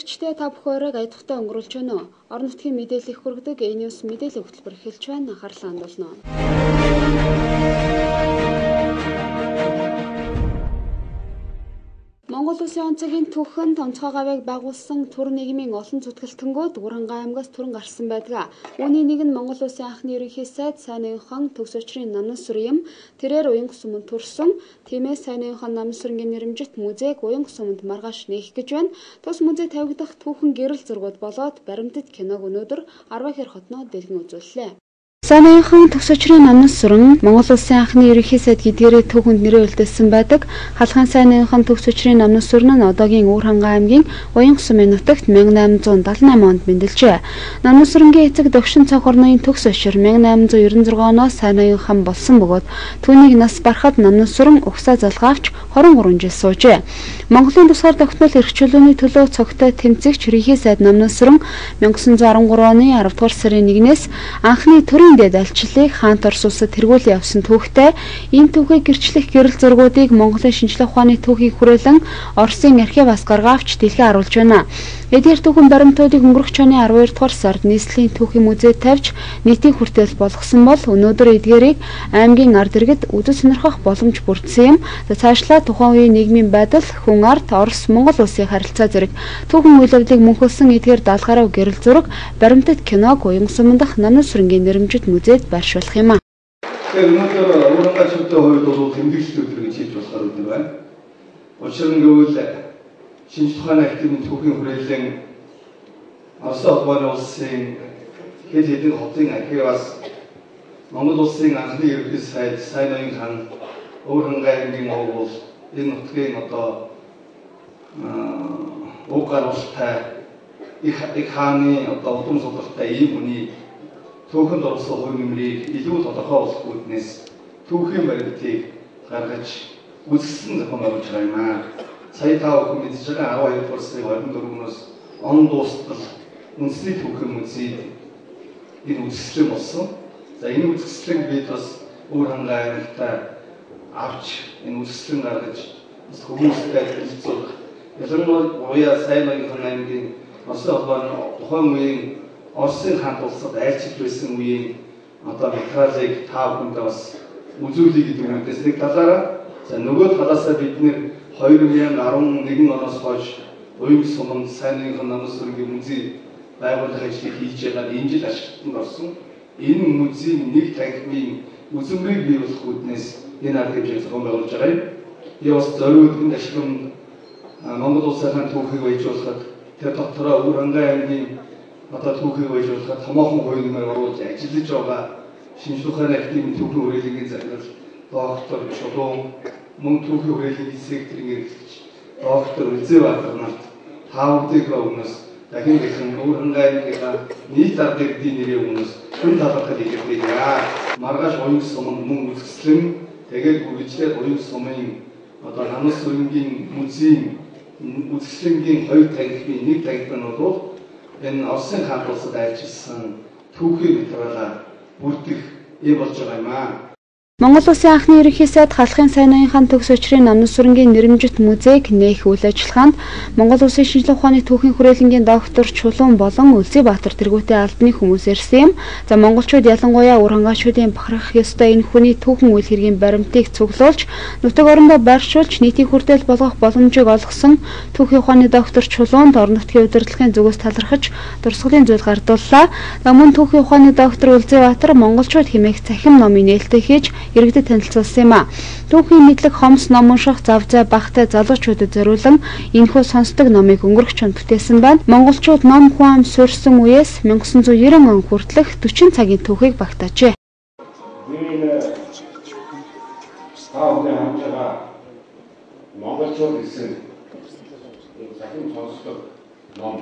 үзэгчдээ та бүхэн аятгахтай өнгөрүүлж байна уу? Орон нутгийн мэдээлэл их хүргэдэг E-News мэдээлэл хөтөлбөр эхэлж байна. Анхаарлаа хандуулна. Монгол Улсын онцгийн түүхэн томцоо гавьяаг байгуулсан төр нийгмийн олон зүтгэлтэнгүүд Уранга аймгаас түрэн гарсан байдаг. Үүний нэг нь Монгол Улсын анхны ерөнхий сайд Сайн оюунхан төгс учрын Намнас сүрэн юм. Тэрээр уян суманд төрсөн. Тиймээс Сайн оюунхан Намнас сүрэнгийн нэрэмжит музейг уян суманд маргааш нээх гэж байна. Тус музей тавигдах түүхэн гэрэл зургууд болоод баримтат киног өнөөдөр 12 хотноо дэлгэн үзүүллээ. Сайн оюунхан төгс учрын Намнас сүрэн Монгол Улсын анхны ерөнхий сайд гэдгээрээ түүхэнд нэрээ үлдээсэн байдаг. Халахын Сайн оюунхан төгс учрын Намнас сүрэн нь одоогийн Өвөрхангай аймгийн Уян сумын нутагт 1878 онд мэндэлжээ. Намнас сүрэнгийн эцэг Догшин цонх орны төгс учир 1896 оноос Сайн оюунхан болсон бөгөөд түүнийг нас барахад Намнас сүрэн угсаа залгаавч 23 жил суужээ. Монголын тусгаар тогтнол эрх чөлөөний төлөө цогтой тэмцэгч ерөнхий сайд Намнас сүрэн 1913 оны 10 дугаар сарын 1-ээс анхны төрийн дэд альчлалыг хаант Орос улсад тэргүүлэн явсан түүхтэй энэ түүхийг гэрчлэх гэрэл зургуудыг Монголын шинжлэх ухааны түүхийг хүрээлэн Оросын архиваас гаргаавч дэлхийд харуулж байна. Эдгээр түүхэн баримтуудыг өнгөрөх оны 12 дугаар сард нийслэлийн түүхийн музейд тавьж нийтийн хүртэл болгосон бол өнөөдөр эдгээрийг аймгийн ард иргэд үзэж сонирхох боломж бүрдсэн юм. Цаашлаа тухайн үеийн нийгмийн байдал, хүн ард, Орос, Монгол улсын харилцаа зэрэг түүхэн үйл явдлыг мөнхөлсөн эдгээр даалгарав гэрэл зураг, баримтат киног уян сумын дах Намнас сүрэнгийн нэрэмжит музейд байршуулах юм. Өнөөдөр Уранга чөлтөө хувьд бол тэмдэглэл өдөр гэж хийж болохоор өдөр байна. Учир нь гэвэл шинжлэх ухааны архивын түүхийн хүрээлэн Орос улбаны улсын хэд хэдэн хотын архиваас Монгол улсын анхны ерөнхий сайд Сайн оюунхан Өвөрхангай аймгийн овол энэ нутгийн одоо уг гаралтай их хааны одоо удам судлалтай ийм хүний түүхэнд орсон хувь нэмрийг илүү тодорхой болох үүднээс түүхийн баримтыг гаргаж үзэсгэлэн зохион байгуулж байгаа юм аа. Сая та бүхэн мэдж байгаа 12 дугаар сарын 24-өөс он дуустал үндэсний түүхийн музейд энэ үзэсгэлэн болсон. За энэ үзэсгэлэн бид бас Өвөрхангай аймагтаа авч энэ үзэсгэлэн гаргаж бас хүмүүстэй хэлцүүлэх. Ялангуяа Сайн оюунхан аймгийн Оросын улбаны тухайн үеийн Оросын хаант улсад айлчилж байсан үеийн одоо материалыг та бүхэндээ бас үзүүлэх гэдэг үгнээс нэг талаараа за нөгөө талаасаа бид нэр 2011 оноос хойш уян суманд Сайн оюунхан Намнас сүрэнгийн музей байгуулах ажлыг хийж байгаа энэ жил ашиглалтанд орсон. Энэ музейн нэг танхимын үзмэрийг бий болох үүднээс энэ арга хэмжээг зохион байгуулж байгаа юм. Би бас зориулгын ашигт Монгол улсын түүхийг баяжуулахад тэр дотороо Өвөрхангай аймгийн одоо түүхийг баяжуулахад томоохон хувь нэмэр оруулж ажиллаж байгаа шинжлэх ухааны архивын түүхийн хүрээлэнгийн захирал доктор Чулуун мөн түүхийн хүрээлэнгийн секторын эрхлэгч доктор Үлзэбаатар нарт та бүдгийг өмнөөс дахин дахин Өвөрхангай аймгийн нийт арга иргэдийн нэрийн өмнөөс хүн талархал илэрхийлье. Маргааш уян суманд мөн үзэсгэлэн тэгээд үргэлжлээд уян сумын одоо Намнас сүрэнгийн музейн үзэсгэлэнгийн 2 танхимын 1 танхим нь бол энэ Оросын хаант улсад айлчилсан түүхийн материалаар бүрдэх юм болж байгаа юм аа. Монгол Улсын анхны ерөнхий сайд Халахын Сайн оюунхан төгс учрын Намнас сүрэнгийн нэрэмжит музейг нээх үйл ажиллагаанд Монгол Улсын шинжлэх ухааны түүхийн хүрээлэнгийн доктор Чулуун болон Үлзэбаатар тэргүүтээ албаны хүмүүс ирсэн юм. За монголчууд ялангуяа Урангаачуудын бахархах ёстой энэ хүний түүхэн үйл хэргийн баримтыг цуглуулж нутаг орондоо байршуулж нийтийн хүртэл болгох боломжийг олгосон түүхийн ухааны доктор Чулуунд орон нутгийн удирдлагын зүгээс талархаж дурсгалын зүйл гардууллаа. Мөн түүхийн ухааны доктор Үлзэбаатар монголчууд хэмээх цахим номын нээлттэй хийж иргэдэд танилцуулсан юм а. Түүхийн мэдлэг хомс ном унших завзай багтай залуучуудад зориулан энэхүү сонсдог номыг өнгөрөх чонд бүтээсэн байна. Монголчууд ном хүн ам суурьсан үеэс 1990 он хүртэлх 40 цагийн түүхийг багтаажээ. Монголчууд гэсэн захин сонсдог ном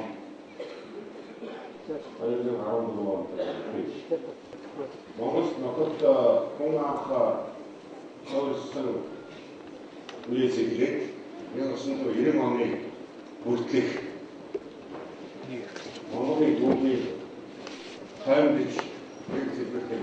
2014 онд Монгол нутагт хүн анх суурьсан үеэс эхлээд 1990 оны хүртэлх Монголын түүхийг таймдж хэлбэртэй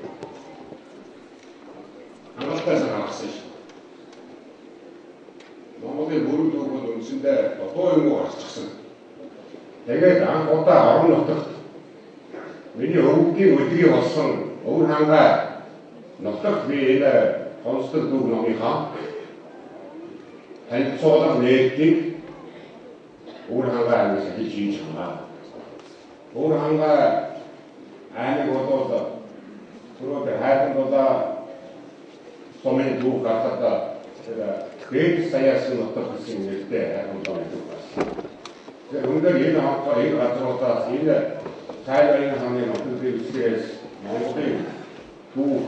хамгаалтаас гаргасан шүү. Монголын бүрэн түүхэнд үндсэндээ дутуу юм уу гарчихсан. Тэгээд анх удаа орон нутагт миний өвгийн өдрийг болсон өвөр хангаа нутагт би энэ конституц дүүг номынхаа танилцуулга нээлтийг өвөр хангаа аймагт хийж байгаа. өвөр хангаа аймаг болоод түрүү хайрхан болоо сумын дүүг гатаа тэгээд саяас нутаг гэсэн нэртэй хайрхан болоо дүүг байна. Тэгээд өнөөдөр энэ хавцаа энэ газруудаас энэ тайлбарын хааны нутгийн үсгээс Монголын дүүг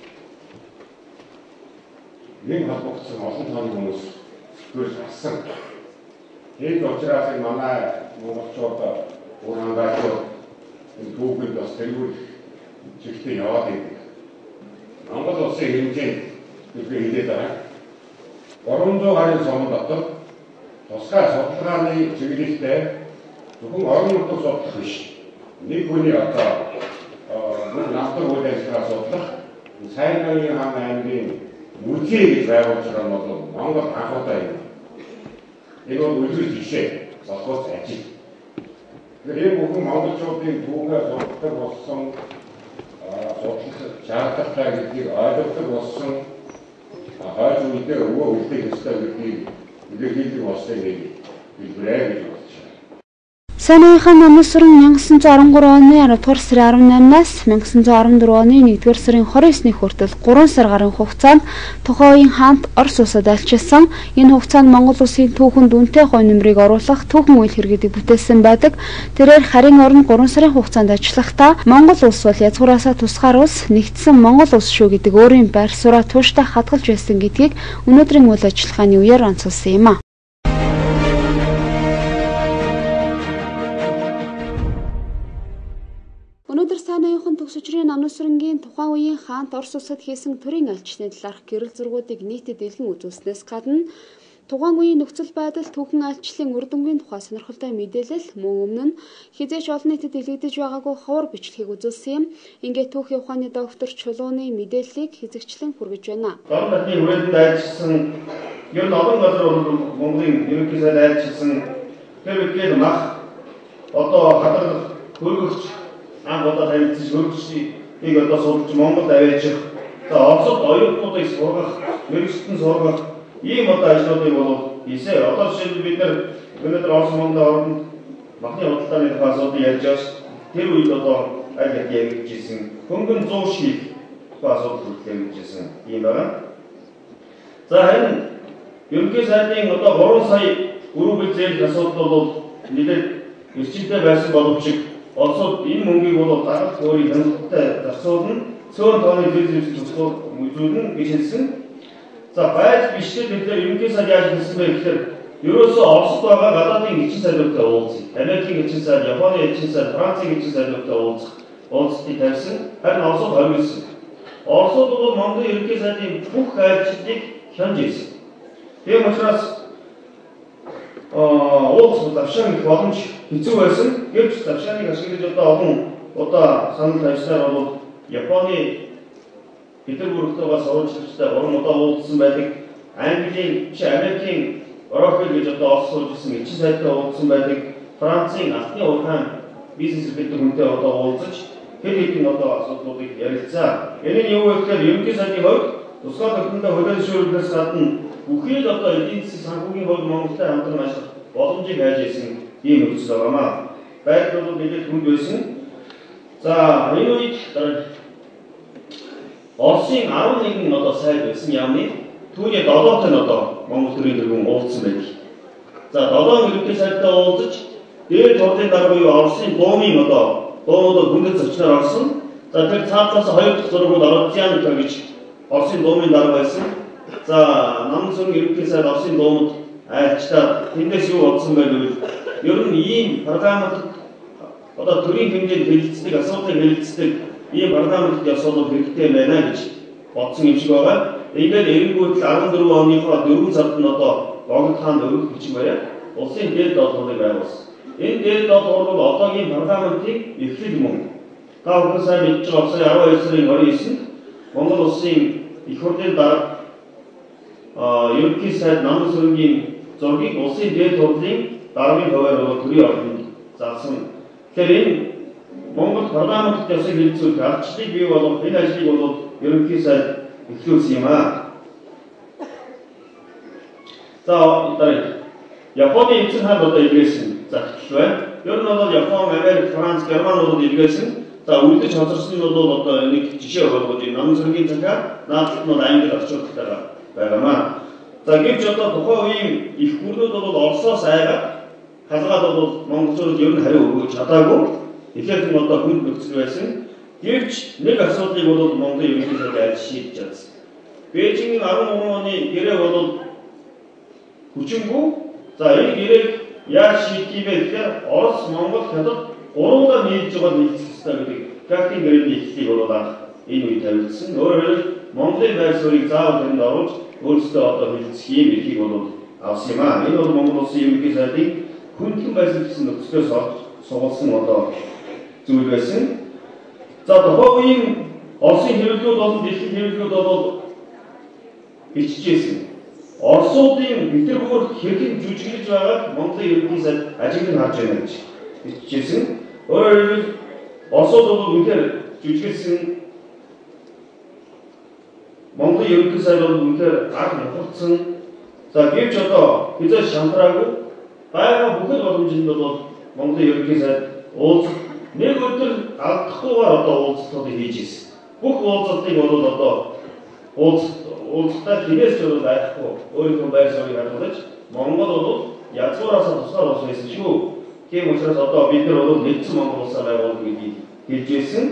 нэг холбогдсон олон тооны хүмүүс төрж гарсан. Тэгээд учраас энэ манай монголчууд урангаач энэ дүүгэд бас тэргүүр чигтээ яваад идэг. Монгол улсын хэмжээнд бидний хэлээд байгаа. 300 гаруй сум дотор тусгай судалгааны чиглэлтэй зөвхөн орон нутаг судлах биш. Нэг хүний одоо намтар үйл ажиллагаа судлах Сайнгийн хаан аймгийн музей гэж байгуулж байгаа нь бол Монгол анхудаа юм. Энэ бол үлгэр жишээ болохоос ажил. Тэгэхээр бүхэн монголчуудын түүхээ судлах болсон судлах шаардлагатай гэдгийг ойлгох болсон хойж үедээ өвөө үлдэх ёстой гэдгийг илэрхийлэх болсон нэг билбэрээ гэж бодож байна. Санийхан намын сүрэн 1913 оны 10 дугаар сарын 18-наас 1914 оны 1-р сарын 29-ний хүртэл 3 сар гарын хугацаанд тухайн үеийн хаант Орос улсад альчилсан. Энэ хугацаанд Монгол улсын түүхэн дүнтэй хой нэмрийг оруулах түүхэн үйл хэргэдэг бүтээсэн байдаг. Тэрээр харин орон 3 сарын хугацаанд ажиллахдаа Монгол улс бол язгуураасаа тусгаар улс нэгдсэн Монгол улс шүү гэдэг өөрийн байр сууриа тууштай хадгалж байсан гэдгийг өнөөдрийн үйл ажиллагааны үеэр онцолсон юм а. Өнөөдөр Сайнгийн төгсөчрийн намын сүрэнгийн тухайн үеийн хаант Орос улсад хийсэн төрийн альчны талаарх гэрэл зургуудыг нийтэд дэлгэн үзүүлснээс гадна тухайн үеийн нөхцөл байдал түүхэн альчлалын үр дүнгийн тухай сонирхолтой мэдээлэл мөн өмнө нь хизээч олон нийтэд илэгдэж байгаагүй ховор бичлэгийг үзүүлсэн юм. Ингээд түүхийн ухааны доктор Чулууны мэдээллийг хэзэгчлэн хүргэж байна. Дон батны хүрээнд альчилсан ер нь олон газар бол Монголын ерөнхий сайд альчилсан тэр үеийн мах одоо хадгалах хөргөгч анх удаа танилцж хөргөчийг одоо судалж Монголд аваачих Оросд оюутнуудыг сургах, мэрэгчтэн сургах ийм одоо ажлуудыг бол хийсэн. Одоо жишээлбэл бид нар өнөөдөр Орос Монголын хооронд махны худалдааны тухай асуудал ярьж байгаа. Тэр үед одоо аль хэдийн яригдчихсэн. Хөнгөн 100 шил тухай асуудал хүргэлцсэн юм байна. За харин ерөнхий сайдын одоо 3 сая өрөөгөл зээл асуудал бол нэлээд эрчимтэй байсан боловч Оросууд энэ мөнгийг бол дарах өөрийн хяналттай зарцуулна, цөөн тооны зүйлс үзүүлнэ гэж хэлсэн. За байж бичлэг бид ерөнхий сайд яаж хэлсэн бэ гэхээр ерөөсөө Оросд байгаа гадаадын эчин сайдуудтай уулзах, Америкийн эчин сайд, Японы эчин сайд, Францын эчин сайдуудтай уулзалтыг тавьсан. Харин Оросууд хориглосон. Оросууд бол Монголын ерөнхий сайдын бүх айлчлалыг хянж ирсэн. Тийм учраас уулзах завшаан их боломж хэцүү байсан. Гэвч завшааныг ашиглаж одоо олон удаа санал тавьснаар бол Японы Петербургт байгаа сурвалжлагчтай 3 удаа уулзсан байдаг. Английн, Америкийн Орохил гэж одоо Орос суулжсэн эчин сайдтай уулзсан байдаг. Францын алтны урхан бизнес эрхлэлт хүнтэй одоо уулзаж хэд хэдэн одоо асуудлуудыг ярилцсан. Энэ нь юу вэ гэхээр ерөнхий сайдын хувьд тусгай тогтнолтой хөлөөшүүлснээс гадна бүхий л одоо эдийн засгийн санхүүгийн хувьд Монголтой хамтран ажиллах боломжийг хайж ирсэн ийм нөхцөл байгаамаа. Байдал бол нэлээд хүнд байсан. За энэ үед Оросын 11 одоо сайд байсан яамны түүний 7-т нь одоо Монгол төрийн тэргүүн уулзсан байдаг. За 7 ерөнхий сайдтай уулзаж дээд хурлын дарга буюу Оросын дуумын одоо дуунуудад хүндэт зочноор орсон. За тэр цаатаас 2 дахь зураг бол Ородзян гэж Оросын дуумын дарга байсан. За намын сүрэн ерөнхий сайд Оросын дуумад айлчдаа тэндээс юу бодсон байв гэвэл ер нь ийм парламент одоо төрийн хэмжээнд хэлэлцдэг, асуудлыг хэлэлцдэг ийм парламент ёсол хэрэгтэй байна гэж бодсон юм шиг байгаа. Ингээд эренгүүт 14 оныхоо 4 сард нь одоо Богд хаанд өргөх бичиг бариад улсын дээд доолгыг байгуулсан. Энэ дээд доолгоор бол одоогийн парламентыг эхлэл мөн. Та бүхэн сайн мэдж байгаа сая 12 сарын 29-нд Монгол улсын их хурлын дарга ерөнхий сайд намын сүрэнгийн зургийг улсын дээд хурлын даргын хуваар төрийн ордонд заасан. Тэгэхээр энэ Монгол парламентд ясаг хэлцүүлэх ардчлалыг бий болгох энэ ажлыг бол ерөнхий сайд эхлүүлсэн юм аа. За дараагийн Японы эзэн хаан одоо илгээсэн загтал байна. Ер нь бол Япон, Америк, Франц, Герман бол илгээсэн. За үлдэж хоцорсон нь бол одоо нэг жишээ болгож энэ намын цэргийн захиа наадлт нь англи орчуулалтаар байгаамаа. За гэвч одоо тухайн үеийн их гүрнүүд бол Оросоос айгаад халгаад бол монголчууд ер нь хариу өгөөж чадаагүй. Ихэнх нь одоо хүнд нөхцөл байсан. Гэвч нэг асуудлыг бол Монголын ерөнхий сайд аль шийдэж чадсан. Бээжингийн 13 оны гэрээ бол хүчингүй. За энэ гэрээг яаж шийдэх юм бэ гэхээр Орос, Монгол, Хятад гурвуулаа нийлж байгаа нийцэх ёстой гэдэг Гаагтын гэрээний эхлэлийг бол энэ үед тавьсан. Өөрөөр хэлбэл Монголын байр суурийг заавал тэнд оруулж өөрсдөө одоо хэлцэх юм эрхийг бол авсан юм аа. Энэ бол Монгол улсын ерөнхий сайдын хүндлэн байсан гэсэн нөхцлөөс суулсан одоо зүйл байсан. За тухайн үеийн Оросын хэвлэлүүд болон дэлхийн хэвлэлүүд бол бичижсэн. Оросуудын Петербург хэрхэн жүжиглэж байгааг Монголын ерөнхий сайд ажиглан харж байна гэж бичижсэн. Өөрөөр хэлбэл Оросууд бол үнэхээр жүжиглсэн. Монголын ерөнхий сайд бол үнэхээр аг нухалцсан. За гэвч одоо хязгаар шантраагүй байгаа бүхэл боломжинд бол Монголын ерөнхий сайд уулзах нэг өдөр алдахгүйгээр одоо уулзалтыг хийж ирсэн. Бүх уулзалтыг бол одоо уулзалтаа хинээс ч байхгүй өөрийнхөө байр суурийг хадгалж Монгол бол язгуураасаа тусгаар ус байсан шүү. Тийм учраас одоо бид нар бол нэгдсэн Монгол улсаа байгуулах гэдгийг хэлж ирсэн.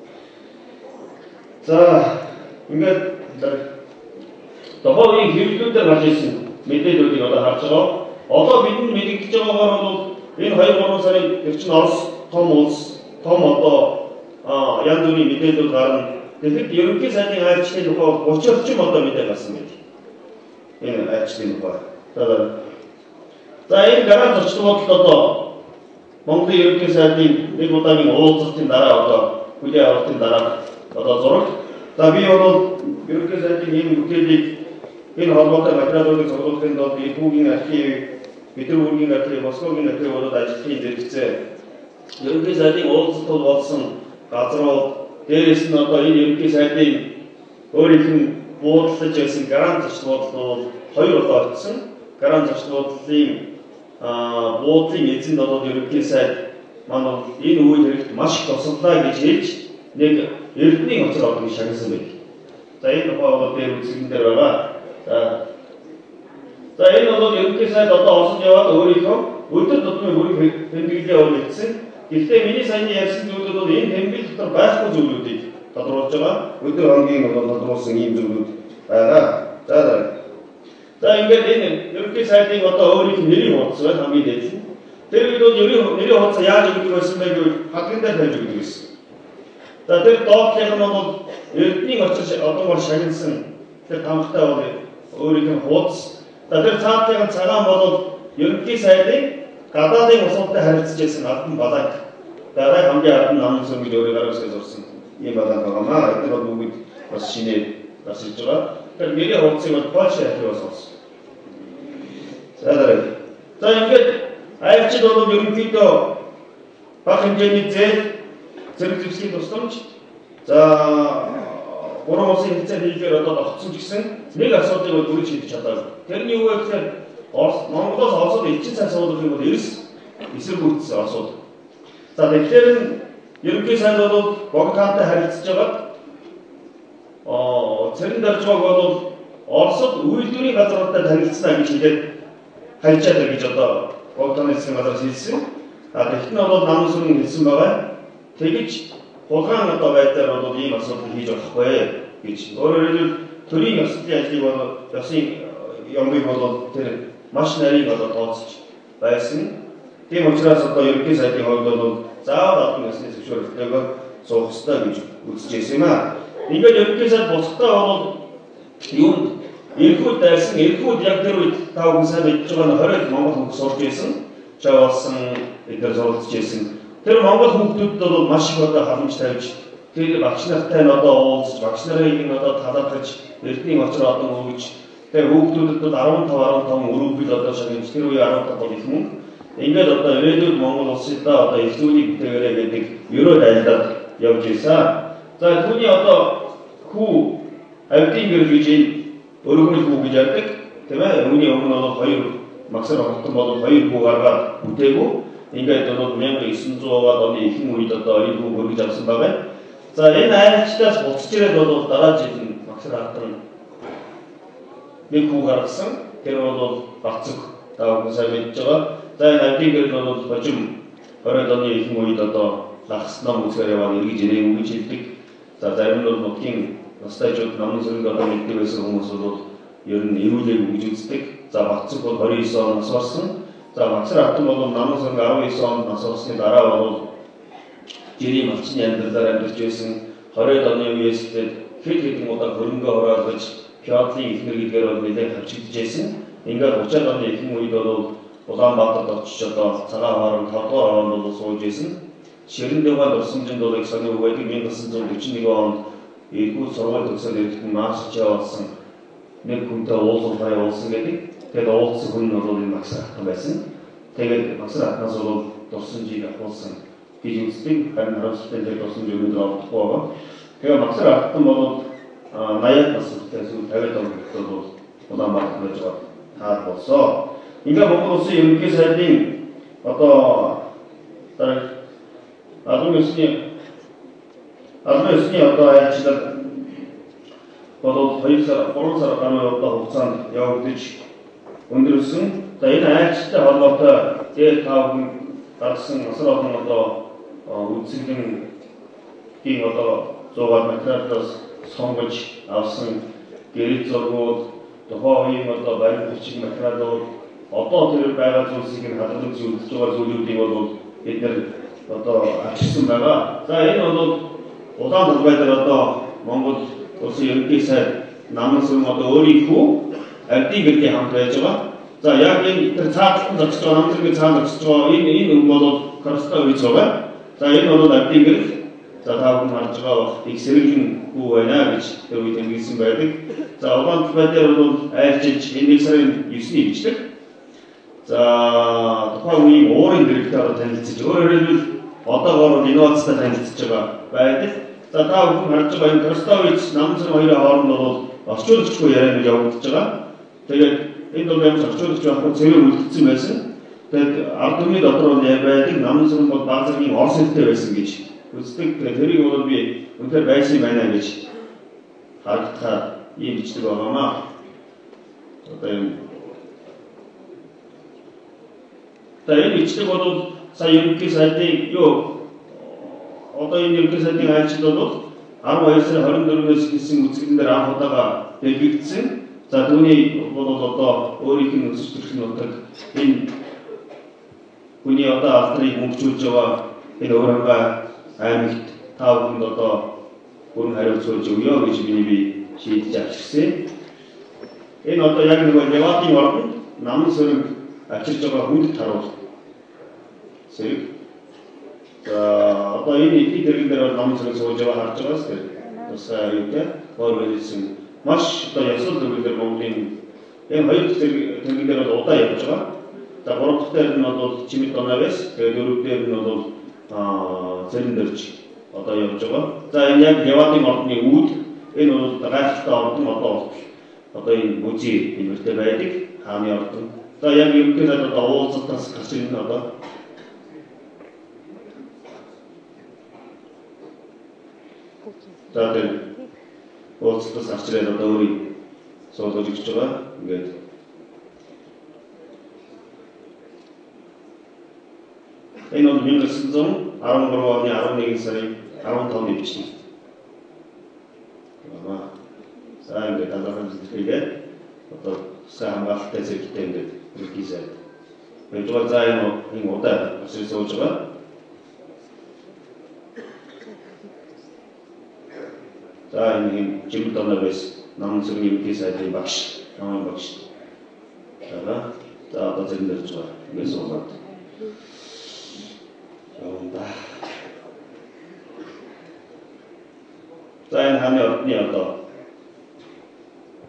За ингээд тухайн үеийн хэвлэлүүдээр гарч ирсэн мэдээллүүдийг одоо харж байгаа. Одоо бидний мэдэгдэж байгаагаар бол энэ 2-3 сарын чинь Орос том улс, том одоо янз бүрийн мэдээлэл гарна. Тэгэхэд ерөнхий сайдын айлчлалын тухай 30 орчим одоо мэдээ гарсан байна. Энэ айлчлалын тухай. За энэ гараад зочд бодолд одоо Монголын ерөнхий сайдын нэг удаагийн уулзалтын дараа одоо хүлээн авалтын дараа одоо зураг. За би бол ерөнхий сайдын энэ бүтээлийг энэ холбоотой материалуудыг цуглуулахын тулд Иргүүгийн архив, Петербургийн архив, Москвагийн архив болоод ажлын зэрэгцээ ерөнхий сайдын уулзалт болсон газрууд дээрээс нь одоо энэ ерөнхий сайдын өөрийнх нь буудлаж байсан гарант зочд буудлууд бол 2 удаа очсон. Гарант зочд буудлын буудлын эзэнд бол ерөнхий сайд манай энэ үйл хэрэгт маш их тусаллаа гэж хэлж нэг эрдэнийн очир одыг шагнасан байна. За энэ тухай бол дээр үзэгдэн дээр байгаа. За энэ бол ерөнхий сайд одоо осод яваад өөрийнхөө өдөр тутмын бүрийн тэмдэглэлээ өгсөн. Гэхдээ миний саяны ярьсан зүйлүүд бол энэ тэмдэглэл дотор байхгүй зүйлүүдийг тодруулж байгаа. Өдөр хоногийн бол тодруулсан ийм зүйлүүд байгаа. За ингээд энэ ерөнхий сайдын одоо өөрийнх нь нэрийн хуудас байна хамгийн дээд нь. Тэр үед бол нэрийн хуудас яаж өгдөг байсан бэ гэвэл хадгалан дээр тавьж өгдөг байсан. За тэр доотлох нь бол эрдэнийн очир одоогоор шагнасан тэр тамгатай бол өөрийнх нь хуудас. За тэр цаатлын цагаан бол ерөнхий сайдын гадаадын усуудтай харилцаж байсан албан баланг. Дараа хамгийн албан намын сүм гэж өөрөөр гаргаж зурсан ийм баланг байгаамаа. Тэр бол бүгд бас шинээр гарч ирж байгаа. Тэр нэрийн хуудсыг бол Польш архиваас авсан. За дараа. За ингээд айлчид бол ерөнхийдөө бага хэмжээний зэрэг зэвсгийн тусламж. За гурван улсын хэлцээ хийхээр одоо тогтсон ч гэсэн нэг асуудлыг бол бүрэн шийдэж чадаагүй. Тэрний юу вэ гэхээр Монголоос Оросд элчин цай суулгах юм бол эсэргүүцсэн асуудал. За тэгэхээр ерөнхий сайд бол Богдхаантай харилцаж байгаа. Цэрэн даржгааг бол Оросд үйлдвэрийн газруудтай танилцсанаа гэж хэлээд хайчаад гэж одоо Богдхааны засгийн газраас хэлсэн. Тэгэхдээ бол намын сүрэн хэлсэн байгаа. Тэгэж хулгайн одоо байдлаар бол ийм асуудал хийж болохгүй гэж. Өөрөөр хэлбэл төрийн ёслолын ажлыг бол ёсын ямыг бол тэр маш нарийн одоо тооцож байсан. Тийм учраас одоо ерөнхий сайдын хувьд бол заавал албан ёсны зөвшөөрлөлтөөр суух ёстой гэж үзэж байсан юм аа. Ингээд ерөнхий сайд буцахтаа бол юунд эрхүүд дайсан, эрхүүд яг тэр үед та бүхэн сайн мэдж байгаа нь 20 Монгол хүмүүс сурч байсан. Жавсан эдгээр суралцж байсан. Тэр Монгол хүмүүсд бол маш их одоо халамж тавьж тэр багш нартай нь одоо уулзж, багш нарыг нь одоо талархаж, эрдэнийн очир одон өгж, тэр хүүхдүүдэд бол 15 өрөвдөл одоо шагнаж тэр үе 15 бол их мөнгө. ингээд одоо ирээдүйд Монгол улсуудаа одоо их зүйлийг бүтээгээрэй гэдэг ерөө дайлаад явж байсан. За түүний одоо хүү авдын гэрэл гэж өргөмөл хүү гэж ярьдаг. Тийм ээ. Үүний өмнө бол хоёр Магсар хотон бол хоёр хүү гаргаад бүтээгүй. Ингээд одоо 1900-аад оны ихэнх үед одоо энэ хүү хөргөж авсан байгаа. За энэ айлчдаас буцаж ирээд бол дараа жил Магсар хотон нэг хүү гаргасан. Тэр бол Бацэг таавал сайн мэдж байгаа. За энэ авдын гэрэл бол хожим 20-аад оны ихэнх үед одоо лагснаа үзгээр яваад эргэж ирээгүй гэж хэлдэг. За зарим нь бол нутгийн настайчууд намын сүрэг одоо мэддэг байсан хүмүүс бол ер нь эрүүлээг гэж үздэг. За Бацэг бол 29 оноос орсон. За Магсар хотон бол намын сүрэг 19 онд нас орсны дараа бол жирийн малчны амьдралаар амьдарч байсан. 20-ад оны үеэс хэд хэдэн удаа хөрөнгө хороолгож феодлын ихнэр гэдгээр бол нэлээд хавчигдж байсан. Ингээд 30-ад оны ихэнх үед бол Улаанбаатарт очиж одоо цагаан хоорон 5 дугаар хооронд бол сууж байсан. Ширэндэвганд Орсомжинд бол их сонио байдаг 1941 онд Иргүүд сургууль төгсөөд ирэхдээ маршч явуулсан нэг хүнтэй уулзалт явуулсан гэдэг. Тэгээд уулзсан хүн нь бол энэ Магсар хотон байсан. Тэгээд Магсар хотноос бол дурсамжийг авуулсан гэж үздэг. Харин харамсалтай тэр дурсамж өнөөдөр олдохгүй байгаа. Тэгээд Магсар хотон бол 80-аад настай эсвэл 50-аад онд бол Улаанбаатарт байж байгаа таар болсоо. Ингээд Монгол улсын ерөнхий сайдын одоо албан ёсны одоо айлчлал бол 2 сар 3 сар гаруй удаа хугацаанд явагдаж өндөрлсөн. За энэ айлчлалтай холбоотой дээр тавхан гаргасан асар олон одоо үзэсгэлэнгийн одоо зугаар материалаас сонгож авсан гэрэл зургууд, тухайн үеийн одоо баримт бичиг материалууд, одоо тэр байгаа зүйлсийг хадгалж үзэж байгаа зүйлүүдийг бол бид нэр одоо авчирсан байгаа. За энэ бол Улаанбаатар дээр одоо Монгол улсын ерөнхий сайд намын сүрэн одоо өөрийнхөө авдын гэрлийн хамт байж байгаа. За яг энэ тэр цааталтан зочиж байгаа намын сүргийн цаанд зочиж байгаа энэ бол Корстой үйц байгаа. За энэ бол авдын гэрэл. За та бүхэн харж байгаа их сэргэлэн хүү байна гэж тэр үед хэлсэн байдаг. За Улаанбаатар дээр бол айлчилж энэ сарын 9-ний бичдэг. За тухайн үеийн уурын дэрэгтэй одоо танилцж өөрөөр хэлбэл одоогоор инновацтай танилцж байгаа байдаг. За та бүхэн харж байгаа энэ Корстович намын сүрэн хоёрын хооронд бол орчуулагчгүй ярианд явагдаж байгаа. Тэгээд энэ бол ямар орчуулагч байхгүй цэвэр үлдсэн байсан. Тэгээд ард түмний дотор бол байдаг намын сүрэн бол баг зэргийн орос хэлтэй байсан гэж үздэг. Тэгээд тэрийг бол би үнээр байсан байна гэж харагдахаар ийм бичдэг байгаамаа. Одоо энэ бичдэг бол сая ерөнхий сайдын одоо энэ ерөнхий сайдын айлчлал бол 12 сарын 24-өөс хийсэн үзэсгэлэн дээр анх удаага дэлгэгдсэн. За түүний бол одоо өөрийнх нь өсөж төрөх нь утга энэ хүний одоо алдрыг хөгжүүлж байгаа энэ өөрөнгөө аймагт та бүхэнд одоо бүрэн хариуц өгж өгье гэж би шийдэж авчирсан. Энэ одоо яг нэг Леватын орнд намын сүрэг авчирж байгаа хүнд таруулах зэрэг. За одоо энэ их дэргэн дээр намын сүрэг сууж байгаа харж байгаас тэр тусгай юутай гоор байлсан маш одоо ясал дөрвөлдөр Монголын энэ хоёр дэргэн дээр бол удаа явж байгаа. За гурав дахь дээр нь бол Чимэд Донаавэс, тэгээд дөрөв дээр нь бол Зэлэндэрч одоо явж байгаа. За энэ яг Леватын ордны үүд энэ бол гайхалтай ордон одоо энэ музей нэмэртэй байдаг хааны ордон. За яг ерөнхий сайд одоо уулзалтаас гарч ирнэ одоо. За тэр уулзалтаас гарч ирээд одоо өөрийг суулгаж өгч байгаа. Ингээд энэ бол 1913 оны 11 сарын 15-ны бичиг. За ингээд албан зүйлээ одоо сайн хамгаалалттай зэрэгтэй ингээд ерөнхий сайд. Тэгвэл за энэ удаа өсөж сууж байгаа. За энэ Чимэд Донаавэс намын сүргийн ерөнхий сайдын багш, намын багш. За одоо зэндэрж байгаа. Ингээд суулгаад. За энэ хааны ордны одоо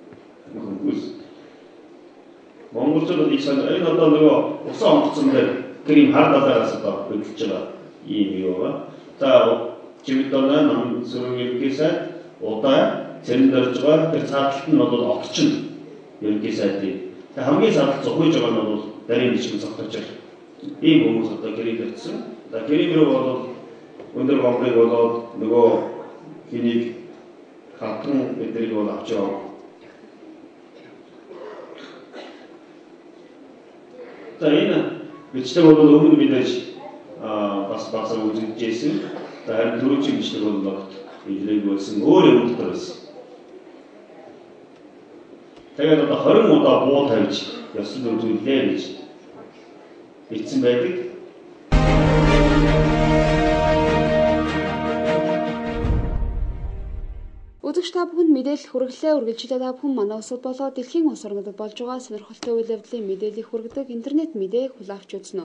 хөнгөс Монголчууд их сайн энэ одоо нөгөө усан онгоцон дээр 그림 하나다가서 붙여가 이 미호가 자 지금부터는 남은 이렇게 해서 어디다 젠더가 그 사업은 너도 없지 이렇게 해서 돼. хамгийн саалт зохиож байгаа нь бол дарийн бичиг зохиож байгаа. Ийм хүмүүс одоо гэрийг өгсөн. За гэрийн рүү бол өндөр гомбыг болоод нөгөө хэнийг хатан эдэрийг бол авч яваа. За энэ бичлэг бол өмнө мэдээж бас багсаа үзэгдсэн. За харин түрүүчийн бичлэг бол ногт илрээг болсон өөр юм дотор байсан. Тэгээд одоо 20 удаа буу тавьж ёслол үзүүлээ гэж бичсэн байдаг. Үзэгч та бүхэнд мэдээлэл хүргэлээ. Үргэлжлээд та бүхэн манай усад болоод дэлхийн улс орнуудад болж байгаа сонирхолтой үйл явдлын мэдээллийг хүргэдэг интернет мэдээ хүлээн авч үзнэ.